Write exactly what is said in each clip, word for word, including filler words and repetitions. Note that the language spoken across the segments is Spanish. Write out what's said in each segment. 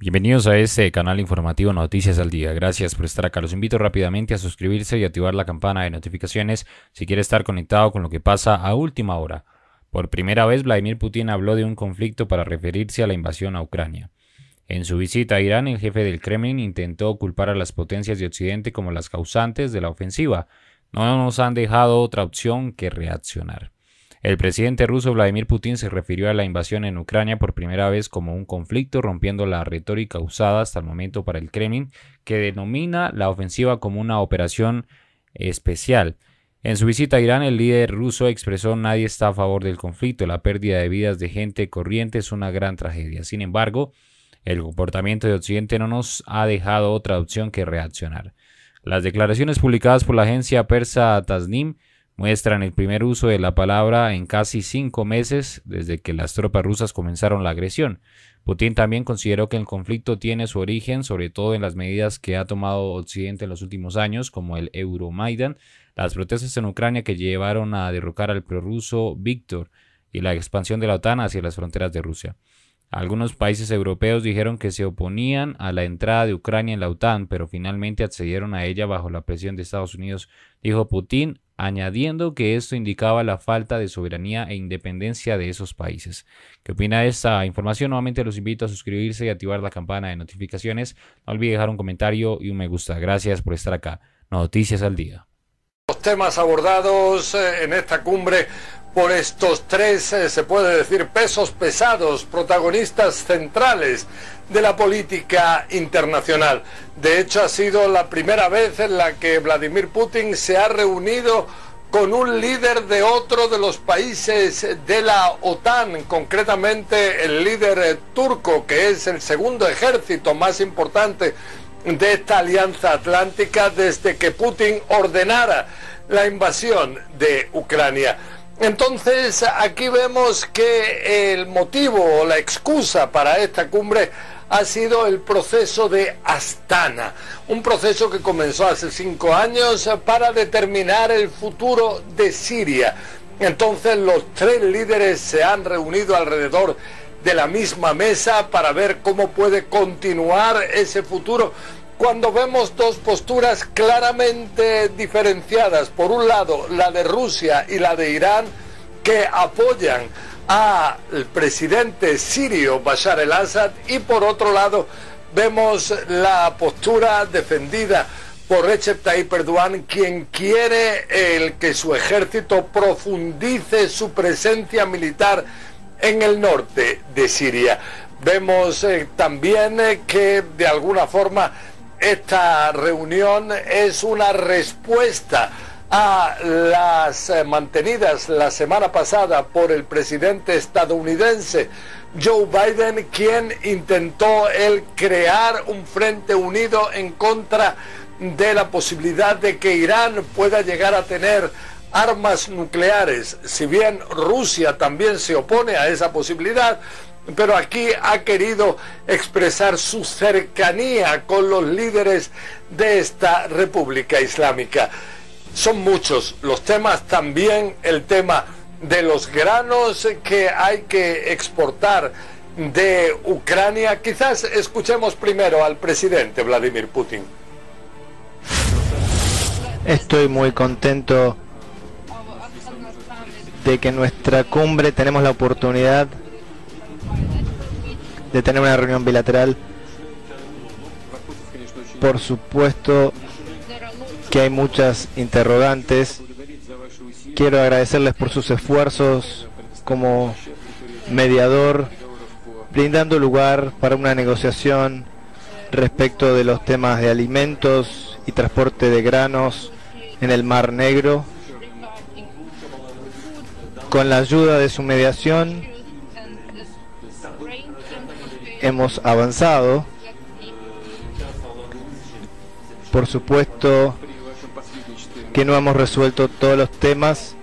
Bienvenidos a este canal informativo Noticias al Día. Gracias por estar acá. Los invito rápidamente a suscribirse y activar la campana de notificaciones si quiere estar conectado con lo que pasa a última hora. Por primera vez, Vladimir Putin habló de un conflicto para referirse a la invasión a Ucrania. En su visita a Irán, el jefe del Kremlin intentó culpar a las potencias de Occidente como las causantes de la ofensiva. No nos han dejado otra opción que reaccionar. El presidente ruso Vladimir Putin se refirió a la invasión en Ucrania por primera vez como un conflicto, rompiendo la retórica usada hasta el momento para el Kremlin, que denomina la ofensiva como una operación especial. En su visita a Irán, el líder ruso expresó: nadie está a favor del conflicto, la pérdida de vidas de gente corriente es una gran tragedia. Sin embargo, el comportamiento de Occidente no nos ha dejado otra opción que reaccionar. Las declaraciones publicadas por la agencia persa Tasnim muestran el primer uso de la palabra en casi cinco meses desde que las tropas rusas comenzaron la agresión. Putin también consideró que el conflicto tiene su origen sobre todo en las medidas que ha tomado Occidente en los últimos años, como el Euromaidan, las protestas en Ucrania que llevaron a derrocar al prorruso Víctor y la expansión de la OTAN hacia las fronteras de Rusia. Algunos países europeos dijeron que se oponían a la entrada de Ucrania en la OTAN, pero finalmente accedieron a ella bajo la presión de Estados Unidos, dijo Putin, añadiendo que esto indicaba la falta de soberanía e independencia de esos países. ¿Qué opina de esta información? Nuevamente los invito a suscribirse y activar la campana de notificaciones. No olvide dejar un comentario y un me gusta. Gracias por estar acá. Noticias al Día. Los temas abordados en esta cumbre por estos tres, eh, se puede decir, pesos pesados, protagonistas centrales de la política internacional. De hecho, ha sido la primera vez en la que Vladimir Putin se ha reunido con un líder de otro de los países de la OTAN, concretamente el líder eh, turco, que es el segundo ejército más importante de esta alianza atlántica desde que Putin ordenara la invasión de Ucrania. Entonces, aquí vemos que el motivo o la excusa para esta cumbre ha sido el proceso de Astana, un proceso que comenzó hace cinco años para determinar el futuro de Siria. Entonces, los tres líderes se han reunido alrededor de la misma mesa para ver cómo puede continuar ese futuro, cuando vemos dos posturas claramente diferenciadas. Por un lado, la de Rusia y la de Irán, que apoyan al presidente sirio Bashar el-Assad, y por otro lado vemos la postura defendida por Recep Tayyip Erdogan, quien quiere el que su ejército profundice su presencia militar en el norte de Siria. Vemos eh, también eh, que de alguna forma esta reunión es una respuesta a las eh, mantenidas la semana pasada por el presidente estadounidense Joe Biden, quien intentó él crear un frente unido en contra de la posibilidad de que Irán pueda llegar a tener armas nucleares. Si bien Rusia también se opone a esa posibilidad, pero aquí ha querido expresar su cercanía con los líderes de esta República Islámica. Son muchos los temas, también el tema de los granos que hay que exportar de Ucrania. Quizás escuchemos primero al presidente Vladimir Putin. Estoy muy contento de que en nuestra cumbre tenemos la oportunidad de tener una reunión bilateral. Por supuesto que hay muchas interrogantes. Quiero agradecerles por sus esfuerzos como mediador, brindando lugar para una negociación respecto de los temas de alimentos y transporte de granos en el Mar Negro. Con la ayuda de su mediación hemos avanzado. Por supuesto que no hemos resuelto todos los temas,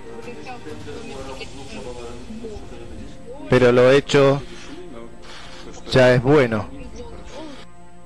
pero lo hecho ya es bueno.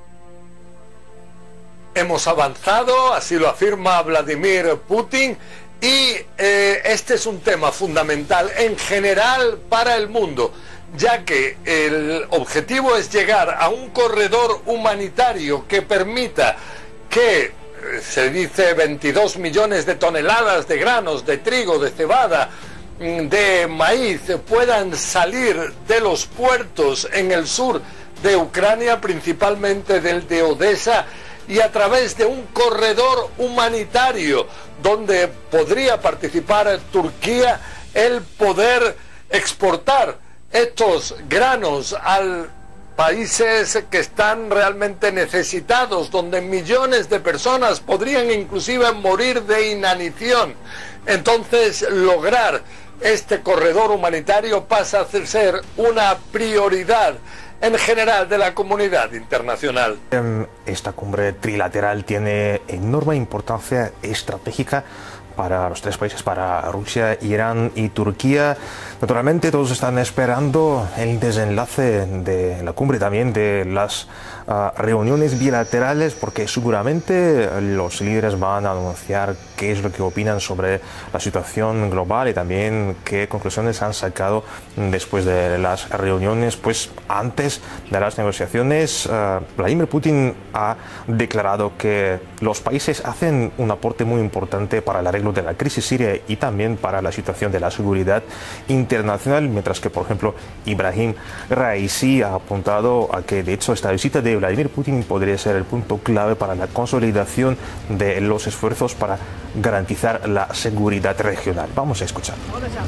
Hemos avanzado, así lo afirma Vladimir Putin, Y eh, este es un tema fundamental en general para el mundo, ya que el objetivo es llegar a un corredor humanitario que permita que, se dice, veintidós millones de toneladas de granos, de trigo, de cebada, de maíz puedan salir de los puertos en el sur de Ucrania, principalmente del de Odessa, y a través de un corredor humanitario donde podría participar Turquía, el poder exportar estos granos a países que están realmente necesitados, donde millones de personas podrían inclusive morir de inanición. Entonces, lograr este corredor humanitario pasa a ser una prioridad en general de la comunidad internacional. Esta cumbre trilateral tiene enorme importancia estratégica para los tres países, para Rusia, Irán y Turquía. Naturalmente todos están esperando el desenlace de la cumbre, también de las uh, reuniones bilaterales, porque seguramente los líderes van a anunciar qué es lo que opinan sobre la situación global y también qué conclusiones han sacado después de las reuniones. Pues antes de las negociaciones, uh, Vladimir Putin ha declarado que los países hacen un aporte muy importante para el arreglo de la crisis siria y también para la situación de la seguridad internacional, mientras que, por ejemplo, Ibrahim Raisi ha apuntado a que, de hecho, esta visita de Vladimir Putin podría ser el punto clave para la consolidación de los esfuerzos para garantizar la seguridad regional. Vamos a escuchar.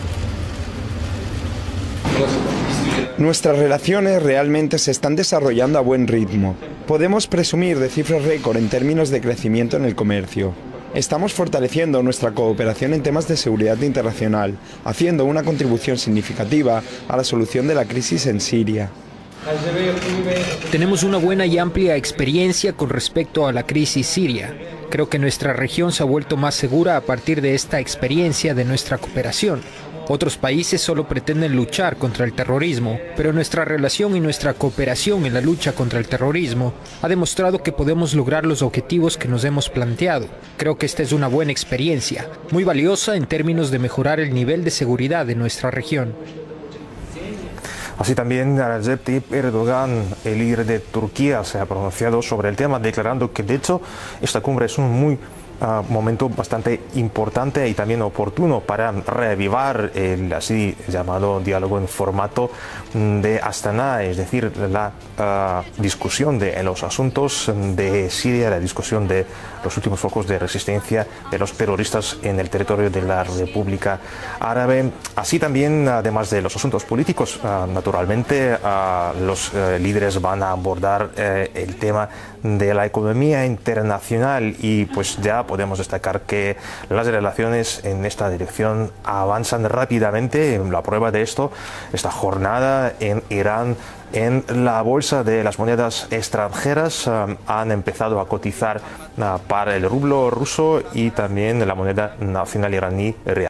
Nuestras relaciones realmente se están desarrollando a buen ritmo. Podemos presumir de cifras récord en términos de crecimiento en el comercio. Estamos fortaleciendo nuestra cooperación en temas de seguridad internacional, haciendo una contribución significativa a la solución de la crisis en Siria. Tenemos una buena y amplia experiencia con respecto a la crisis siria. Creo que nuestra región se ha vuelto más segura a partir de esta experiencia de nuestra cooperación. Otros países solo pretenden luchar contra el terrorismo, pero nuestra relación y nuestra cooperación en la lucha contra el terrorismo ha demostrado que podemos lograr los objetivos que nos hemos planteado. Creo que esta es una buena experiencia, muy valiosa en términos de mejorar el nivel de seguridad de nuestra región. Así también Recep Tayyip Erdogan, el líder de Turquía, se ha pronunciado sobre el tema, declarando que de hecho esta cumbre es un muy Uh, momento bastante importante y también oportuno para reavivar el así llamado diálogo en formato de Astana, es decir, la uh, discusión de los asuntos de Siria, la discusión de los últimos focos de resistencia de los terroristas en el territorio de la República Árabe. Así también, además de los asuntos políticos, uh, naturalmente uh, los uh, líderes van a abordar uh, el tema de la economía internacional y pues ya podemos destacar que las relaciones en esta dirección avanzan rápidamente. La prueba de esto, esta jornada en Irán, en la bolsa de las monedas extranjeras um, han empezado a cotizar uh, para el rublo ruso y también la moneda nacional iraní rial.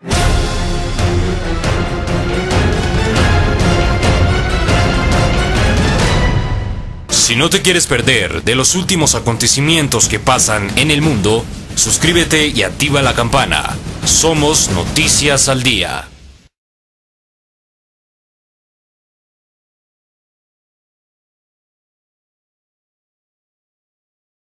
Si no te quieres perder de los últimos acontecimientos que pasan en el mundo, suscríbete y activa la campana. Somos Noticias al Día.